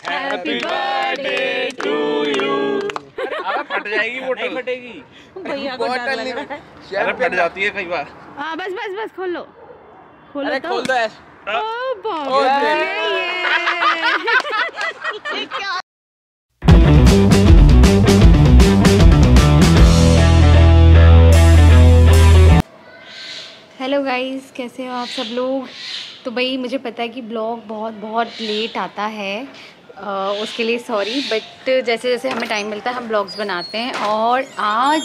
Happy birthday to you. अबे फट जाएगी बोतल। नहीं फटेगी भैया को डर लग रहा है। अरे फट जाती है कई बार। हाँ बस बस बस खोल लो खोलो। अरे तो खोल दो ऐसे। ओ बाबा ये क्या। हेलो गाइस, कैसे हो आप सब लोग। तो भाई मुझे पता है कि ब्लॉग बहुत लेट आता है, उसके लिए सॉरी, बट जैसे जैसे हमें टाइम मिलता है हम ब्लॉग्स बनाते हैं। और आज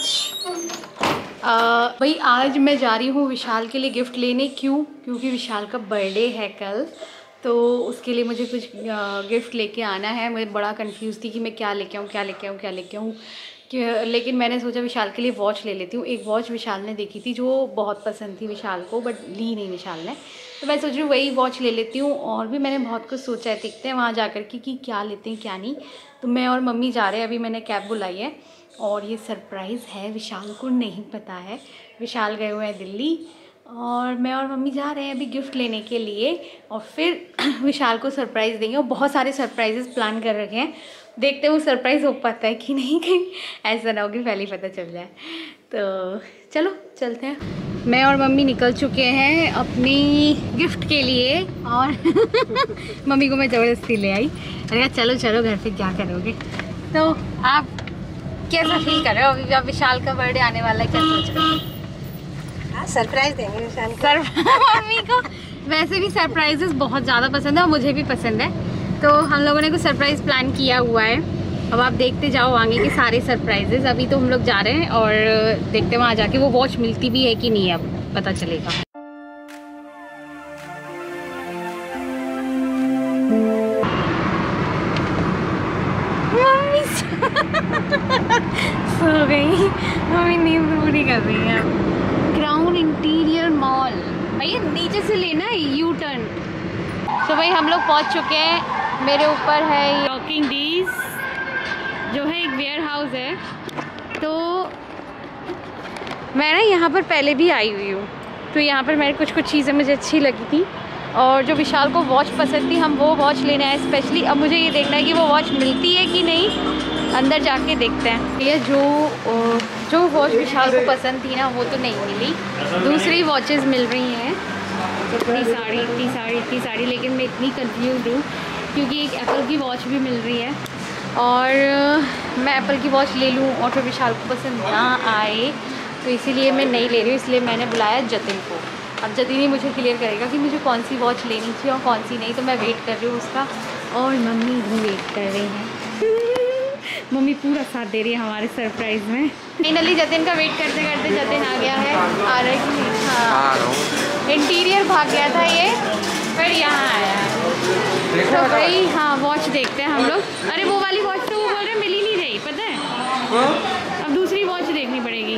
भाई आज मैं जा रही हूँ विशाल के लिए गिफ्ट लेने। क्योंकि विशाल का बर्थडे है कल, तो उसके लिए मुझे कुछ गिफ्ट लेके आना है। मुझे बड़ा कंफ्यूज थी कि मैं क्या लेके आऊँ। लेकिन मैंने सोचा विशाल के लिए वॉच ले लेती हूँ। एक वॉच विशाल ने देखी थी जो बहुत पसंद थी विशाल को, बट ली नहीं विशाल ने, तो मैं सोच रही हूँ वही वॉच ले लेती हूँ। और भी मैंने बहुत कुछ सोचा है, देखते हैं वहाँ जा कर के कि क्या लेते हैं क्या नहीं। तो मैं और मम्मी जा रहे हैं, अभी मैंने कैब बुलाई है और ये सरप्राइज़ है, विशाल को नहीं पता है। विशाल गए हुए हैं दिल्ली और मैं और मम्मी जा रहे हैं अभी गिफ्ट लेने के लिए, और फिर विशाल को सरप्राइज़ देंगे। और बहुत सारे सरप्राइजेस प्लान कर रखे हैं, देखते हैं वो सरप्राइज़ हो पाता है कि नहीं, कहीं ऐसा ना हो कि पहले ही पता चल जाए। तो चलो चलते हैं। मैं और मम्मी निकल चुके हैं अपनी गिफ्ट के लिए, और मम्मी को मैं ज़बरदस्ती ले आई। अरे चलो चलो घर पे क्या करोगे। तो आप कैसा फील कर रहे हो अभी, जब विशाल का बर्थडे आने वाला है, क्या सोच रहे हो? सरप्राइज देंगे विशाल को। मम्मी को वैसे भी सरप्राइजेस बहुत ज़्यादा पसंद है और मुझे भी पसंद है, तो हम लोगों ने कुछ सरप्राइज़ प्लान किया हुआ है। अब आप देखते जाओ आगे के सारे सरप्राइजेस। अभी तो हम लोग जा रहे हैं और देखते हैं वहाँ जाके वो वॉच मिलती भी है कि नहीं, अब पता चलेगा। मम्मी सो गई, मम्मी नींद पूरी कर रही है। क्राउन इंटीरियर मॉल, भैया नीचे से लेना है यू टर्न। तो भाई हम लोग पहुंच चुके हैं। मेरे ऊपर है रॉकिंग डीज जो है एक वेयर हाउस है। तो मैं ना यहाँ पर पहले भी आई हुई हूँ, तो यहाँ पर मेरे कुछ चीज़ें मुझे अच्छी लगी थी, और जो विशाल को वॉच पसंद थी हम वो वॉच लेने आए स्पेशली। अब मुझे ये देखना है कि वो वॉच मिलती है कि नहीं, अंदर जाके देखते हैं। ये जो वॉच विशाल को पसंद थी ना वो तो नहीं मिली, दूसरी वॉचेस मिल रही हैं। इतनी सारी, लेकिन मैं इतनी कंफ्यूज हूँ क्योंकि एक एप्पल की वॉच भी मिल रही है, और मैं एप्पल की वॉच ले लूँ और फिर विशाल को पसंद ना आए, तो इसीलिए मैं नहीं ले रही हूँ। इसलिए मैंने बुलाया जतिन को। अब जतिन ही मुझे क्लियर करेगा कि मुझे कौन सी वॉच लेनी चाहिए और कौन सी नहीं। तो मैं वेट कर रही हूँ उसका, और मम्मी भी वेट कर रही हैं। मम्मी पूरा साथ दे रही है हमारे सरप्राइज़ में। फाइनली जतिन का वेट करते करते जतिन आ गया है। आ रहा है कि नहीं? हाँ, इंटीरियर भाग गया था ये, फिर यहाँ आया है। तो भाई हाँ वॉच देखते हैं हम लोग। अरे वो वाली वॉच तो वो बोल रहे मिल ही नहीं रही, पता है, अब दूसरी वॉच देखनी पड़ेगी।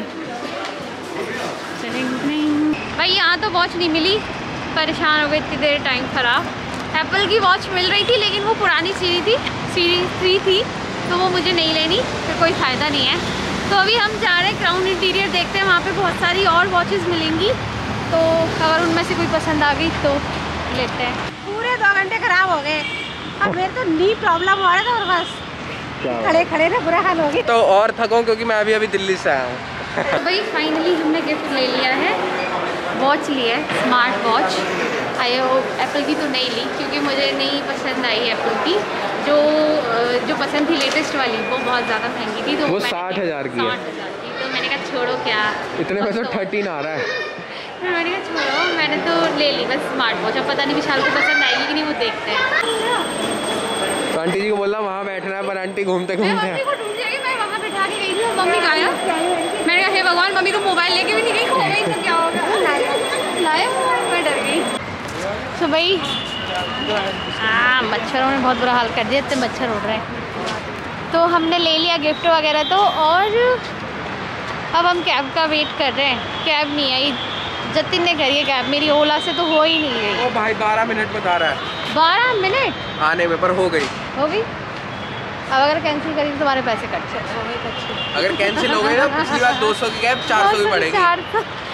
नहीं भाई यहाँ तो वॉच नहीं मिली, परेशान हो गए, इतनी देर टाइम ख़राब। एप्पल की वॉच मिल रही थी लेकिन वो पुरानी सीरीज 3 थी, तो वो मुझे नहीं लेनी, फिर कोई फ़ायदा नहीं है। तो अभी हम जा रहे हैं क्राउन इंटीरियर देखते हैं, वहाँ पे बहुत सारी और वॉचेस मिलेंगी, तो अगर उनमें से कोई पसंद आ गई तो लेते हैं। पूरे 2 घंटे खराब हो गए। अब मेरे तो नी प्रॉब्लम हो रहा था, और बस खड़े ना बुरा हाल हो गया। तो और थका क्योंकि मैं अभी दिल्ली से आया हूँ। तो भाई फाइनली हमने गिफ्ट ले लिया है, वॉच ली है, smart watch. I hope Apple की तो नहीं ली क्योंकि मुझे नहीं पसंद आई एप्पल की। जो पसंद थी लेटेस्ट वाली वो बहुत ज़्यादा महंगी थी, तो वो 60,000 की है। 60,000 की, तो मैंने कहा छोड़ो क्या, इतने पैसे 13 आ रहा है। मैंने कहा छोड़ो, मैंने तो ले ली बस स्मार्ट वॉच। अब पता नहीं विशाल को पसंद आएगी कि नहीं, वो देखते हैं। तो आंटी जी को बोला वहाँ बैठना है, पर आंटी घूमते मैं वहाँ बैठा के गई थी, मम्मी गाया। मैंने कहा हे भगवान, मम्मी को मोबाइल लेके भी नहीं गई, खो गई तो क्या होगा। लाया मोबाइल, मैं डर गई। तो भाई मच्छरों ने बहुत बुरा हाल कर दिया, इतने मच्छर उड़ रहे हैं। तो हमने ले लिया गिफ्ट वगैरह तो, और अब हम कैब का वेट कर रहे हैं। कैब नहीं आई, जतिन ने करी है कैब, मेरी ओला से तो हो ही नहीं गई। ओ भाई 12 मिनट बता रहा है। 12 मिनट आने में, पर हो गई। अब अगर कैंसिल करी तो तुम्हारे पैसे कट जाए। अगर कैंसिल हो गई ना पिछली बार 200 की कैब 400 की पड़ेगी।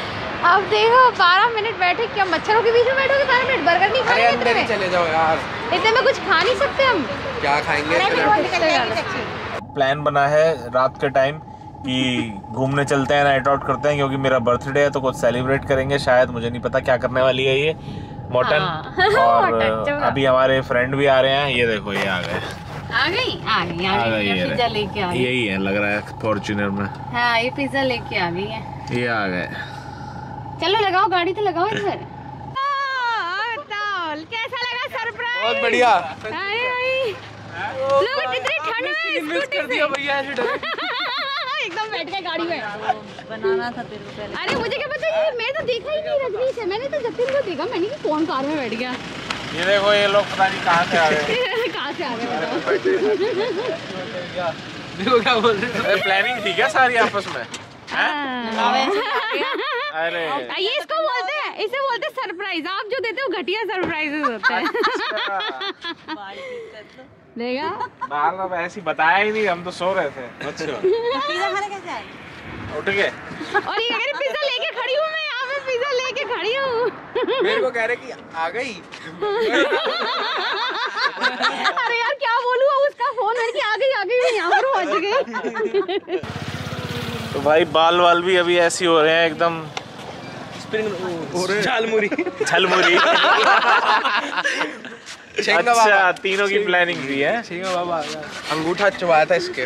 अब देखो 12 मिनट बैठे, क्या मच्छरों के बीच में बैठोगे 12 मिनट? बर्गर नहीं खाएंगे इतने में? चले जाओ यार, इतने में कुछ खा नहीं सकते हम। क्या खाएंगे? प्लान बना है रात के टाइम कि घूमने चलते हैं, नाइट आउट करते हैं, क्योंकि मेरा बर्थडे है तो कुछ सेलिब्रेट करेंगे शायद, मुझे नहीं पता क्या करने वाली है ये मटन। और अभी हमारे फ्रेंड भी आ रहे हैं, ये देखो ये आ गए। आ गई पिज्जा लेके आ गई। यही है लग रहा है फॉर्च्यूनर में। हाँ ये पिज्जा लेके आ गई है। ये आ गए। चलो लगाओ गाड़ी तो लगाओ इधर। कैसा लगा सरप्राइज? बहुत बढ़िया। लोग इतनी ठंड में स्कूटी से भैया एकदम बैठ गए गाड़ी में। बनाना था तेरे को पहले। अरे मुझे क्या पता, ये मैं तो देखा ही नहीं रजनीश है, मैंने तो जतिन को देखा, मैंने कि कौन कार में बैठ गया। ये देखो ये लोग पता नहीं कहाँ से आ गए। कहाँ से आ गए बताओ? देखो क्या बोल रहे हैं। प्लानिंग थी क्या सारी आपस में? अरे ये इसको बोलते हैं, इसे बोलते हैं सरप्राइज। आप जो देते हो घटिया सरप्राइजेस होते हैं। देगा बाहर का ऐसे बताया ही नहीं, हम तो सो रहे थे। अच्छा पिज्जा खाने कैसे आए? उठ गए। और ये कह रही पिज्जा लेके खड़ी हूँ मैं, यहाँ पे पिज्जा लेके खड़ी हूँ। मेरे को कह रहे कि आ गई। अरे यार क्या बोलूँ, उसका फोन है कि आ गई मैं यहाँ पर पहुँच गई। तो भाई बाल वाल भी अभी ऐसी हो रहे हैं एकदम झालमुरी। झलमुरी। अच्छा तीनों की प्लानिंग भी है। बाबा अंगूठा चबाया था इसके।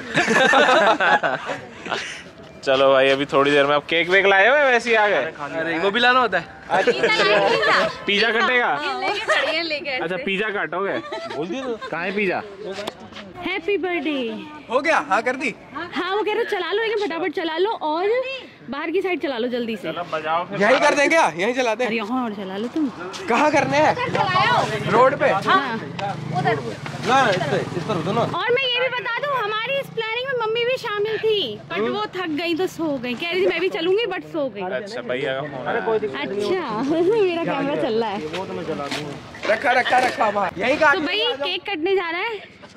चलो भाई अभी थोड़ी देर में अब केक वेक लाए हुए वैसे ही आ गए। अरे वो भी लाना होता है। पिज्जा कटेगा? लेके अच्छा पिज्जा काटोगे? बोल दी तो कहाँ है पिज्जा? Happy birthday. हो गया? हाँ कर दी। हाँ वो कह रहे चला लो, लेकिन फटाफट चला लो और बाहर की साइड चला लो जल्दी से। बजाओ फिर। यही कर दें क्या? यही चलाते हैं? यहाँ और चला लो तुम। कहाँ करने हैं? रोड पे? हाँ उधर। ना इस पर दोनों। और मैं ये भी बता दूं, हमारी इस प्लानिंग में मम्मी भी शामिल थी, बट वो थक गई तो सो गई। कह रही थी मैं भी चलूंगी बट सो गई। अच्छा भैया का फोन। अच्छा मेरा कैमरा चल रहा है। रखा वहाँ। यही का। तो भाई केक कटने जा रहा है।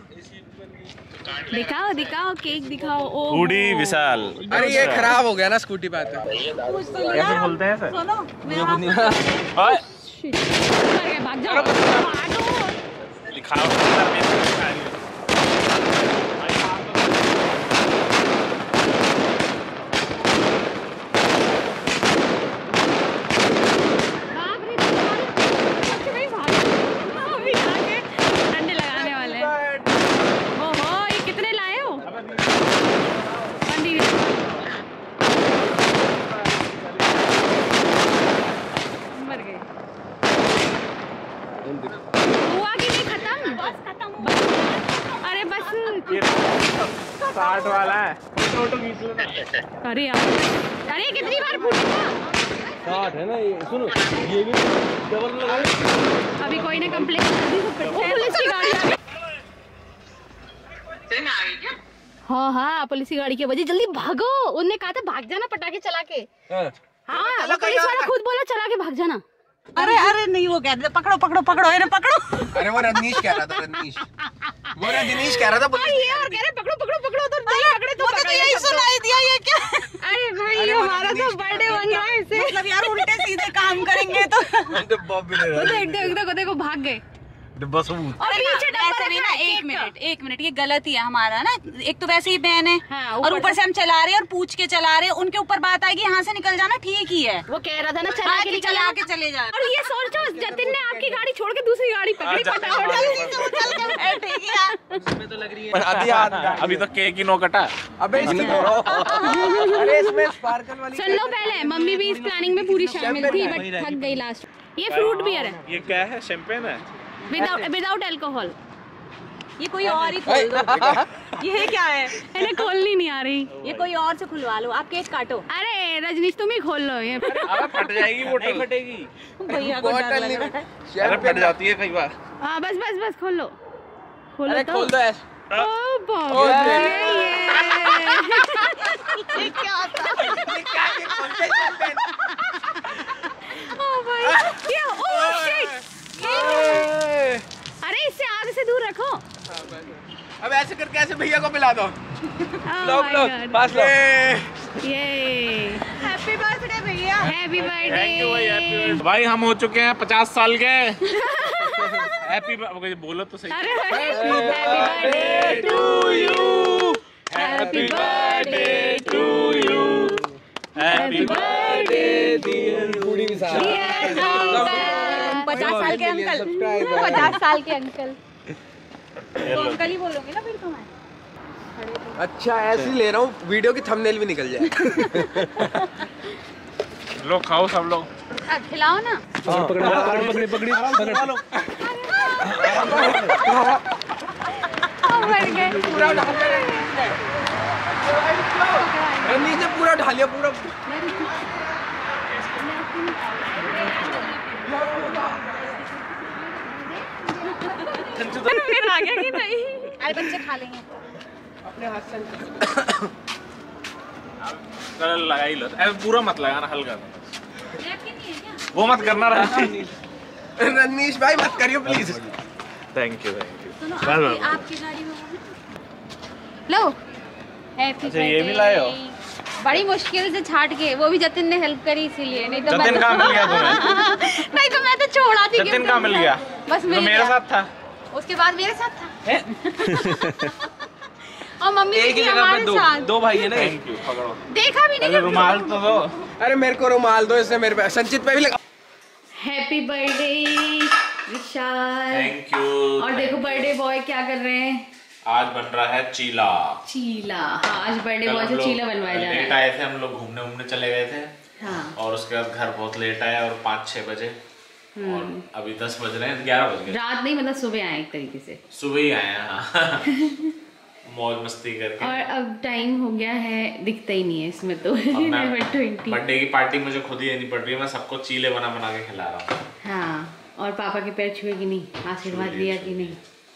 दिखाओ दिखाओ केक दिखाओ। ओ बूढ़ी विशाल। अरे ये खराब हो गया ना स्कूटी पे आते। कैसे खोलते हैं सर? सुनो मेरा भाग जाओ भागो। दिखाओ। डंडे लगाने वाले हैं। ओहो ये कितने लाए हो? मर गए। हुआ कि नहीं खत्म? बस खत्म। अरे बस 60 वाला है। अरे यार अरे कितनी बार फूटेगा? 60 है ना ये। सुनो ये भी डबल लगाओ। अभी कोई ने कंप्लेंट कर दी तो पुलिस की गाड़ी आ गई। हाँ पुलिस की गाड़ी की वजह। जल्दी भागो, उनने कहा था भाग जाना पटाखे चला के। हाँ वो पुलिस वाला खुद बोला चला के भाग जाना। अरे नहीं वो कह रहे पकड़ो पकड़ो पकड़ो इन्हें पकड़ो। अरे वो रजनीश कह रहा था। रजनीश कह रहा था ये और कह रहे पकड़ो पकड़ो पकड़ो तो नहीं पकड़े तो यही सुनाई दिया ये क्या? अरे भाई हमारा तो बर्थडे बन रहा है ऐसे। मतलब यार उल्टे सीधे काम करेंगे तो। देखो भाग गए। बस और पीछे वैसे भी ना एक मिनट ये गलत ही है हमारा ना। एक तो वैसे ही बहन है हाँ, और ऊपर से हम चला रहे हैं और पूछ के चला रहे हैं। उनके ऊपर बात आएगी यहाँ से निकल जाना ठीक ही है। वो कह रहा था ना चला के चले जाए। और ये सोचो जतिन ने आपकी गाड़ी छोड़ के दूसरी गाड़ी पकड़ी फटाफट। अभी तो केक ही नो कटा। अबे इसमें स्पार्कल वाली। सुन लो पहले, मम्मी भी इस प्लानिंग में पूरी शामिल थी बट थक गई लास्ट। ये फ्रूट बियर है। ये क्या है? शैंपेन है विदाउट अल्कोहल। ये कोई और ही खोल दो। ये क्या है? इन्हें खोलनी नहीं आ रही। ये कोई और से खुलवा लो। आप केक काटो। अरे रजनीश तुम ही खोल लो ये। फट जाएगी बोतल। फटेगी भैया को डर लग रहा है। अरे फट जाती है कई बार। हाँ बस खोल लो अरे खोल दो ऐसे। ओ बाप रे ये क्या होता है? ओ भाई ये ओ शिट। अरे इससे आग से दूर रखो। अब ऐसे करके ऐसे भैया को पिला दो। पास लो। ये हैप्पी बर्थडे भैया। Happy birthday. थैंक यू भाई, हैप्पी बर्थडे। भाई हम हो चुके हैं 50 साल के। हैप्पी बोलो तो सही। अरे happy birthday to you, happy birthday to you, happy birthday dear. 50 साल के अंकल, 50 साल के अंकल। तो अंकल ही बोलोगे ना फिर तो मैं। अच्छा ऐसे ही ले रहा हूँ, वीडियो की थंबनेल भी निकल जाए। लो खाओ सब लोग। खिलाओ ना। पकड़ी पकड़ी पूरा नीचे पूरा ढा लिया पूरा। आ गया कि नहीं? अरे बच्चे खा लेंगे। अपने हाथ से कलर लगा ही लो, ऐसे पूरा मत लगाना, हल्का वो मत करना रहा। रनीश भाई मत करियो please. Thank you thank you. आपकी गाड़ी में लो हैप्पी अच्छा, ये भी लाए हो? बड़ी मुश्किल से छाट के, वो भी जतिन ने हेल्प करी इसीलिए, नहीं तो जतिन कहाँ मिल गया तुम्हें? नहीं तो मैं तो छोड़ा थी। जतिन कहाँ मिल गया? बस तो मिल मेरे गया। साथ था। उसके बाद मेरे साथ था। और मम्मी एक भी ही थी जगह हमारे पे साथ। दो भाई है ना। थैंक यू, पकड़ो। देखा भी नहीं अरे रुमाल तो दो। अरे मेरे को रुमाल दो, इससे मेरे पे संचित पे भी लगा। Happy birthday Vishal. Thank you. और देखो बर्थडे बॉय क्या कर रहे हैं। आज बन रहा है चीला। चीला, हाँ आज बर्थडे कल बॉय हम से लोग चीला बनवाया जा लेट रहा है। आए थे, हम लोग घूमने घूमने चले गए थे। हाँ और उसके बाद घर बहुत लेट आया और 5-6 बजे। और अभी 10 बज रहे हैं, 11 बज गए। रात नहीं मतलब सुबह आए एक तरीके से। सुबह ही आए हैं हाँ। मौज मस्ती करके। और अब टाइम हो गया है, दिखता ही नहीं है इसमें तो। अब मैं 11:20। बर्थडे की पार्टी मुझे खुद ही देनी पड़ रही है, मैं सबको चीले बना बना के खिला रहा हूँ। हाँ और पापा के पैर छुए कि नहीं, आशीर्वाद लिया कि नहीं।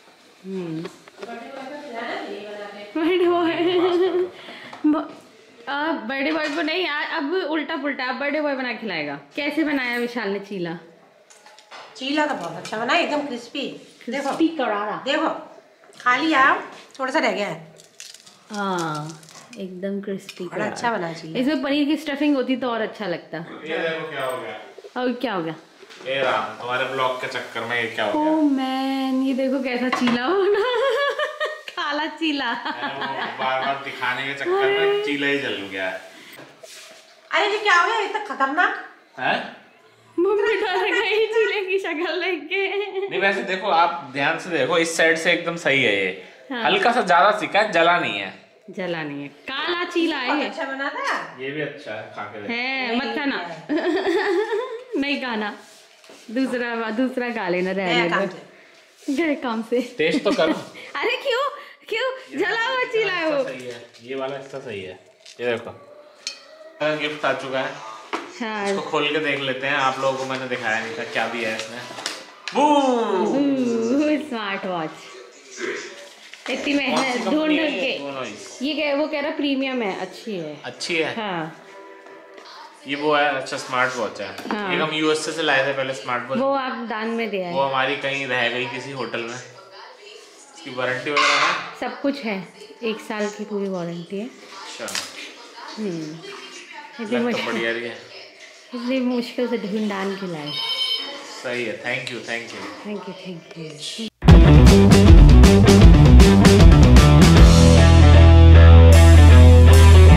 बर्थडे बॉय को नहीं यार, अब उल्टा पुल्टा अब बर्थडे बॉय बना के खिलाएगा। कैसे बनाया विशाल ने चीला? चीला तो बहुत अच्छा बना, एकदम क्रिस्पी। क्रिस्पी करारा। देखो खा लिया, थोड़ा सा रह गया है। हाँ एकदम क्रिस्पी बड़ा अच्छा बना चीला। इसमें पनीर की स्टफिंग होती तो और अच्छा लगता। ये देखो क्या हो गया। और क्या हो गया? ये राम तुम्हारे ब्लॉग के चक्कर में ये क्या हो ओह मैन, ये देखो कैसा चीला होना। काला चीला। गया? बार बार दिखाने के चक्कर में चीला ही जल गया है। अरे ये क्या हो गया इतना खतरनाक? हैं? मम्मी डर गई चीले की शक्ल देख के। नहीं वैसे देखो, आप ध्यान से देखो, इस साइड से एकदम सही है ये। हाँ। हल्का सा ज्यादा सिका है, जला नहीं है। जला नहीं है, काला चीला बहुत है। अच्छा बना था। ये भी अच्छा है, खा के देखो। है मत खाना। नहीं खाना, दूसरा खा लेना, रहने दो। गए काम से। टेस्ट तो करो। अरे क्यों क्यों जला हुआ चीला है वो। सही है, ये वाला हिस्सा सही है। ये देखो गिफ्ट आ चुका है, हाँ इसको खोल के देख लेते हैं। आप लोगों को मैंने दिखाया नहीं था क्या दिया है इसने। Smart watch. इतनी मेहनत ढूंढ के। ये वो कह रहा प्रीमियम है, अच्छी है। अच्छी है। हाँ ये वो है, अच्छा स्मार्ट वॉच है। हाँ। एक हम यूएसए से लाए थे पहले स्मार्ट वॉच। वो आप दान में दिया वो है। हमारी कहीं रह गई किसी होटल में। इसकी वारंटी वगैरह है? सब कुछ है, 1 साल की पूरी वारंटी है। अच्छा, इतनी लग तो बढ़िया रही है। इतनी मुश्किल से ढूंढ डाल के लाए। सही है, thank you thank you. Thank you.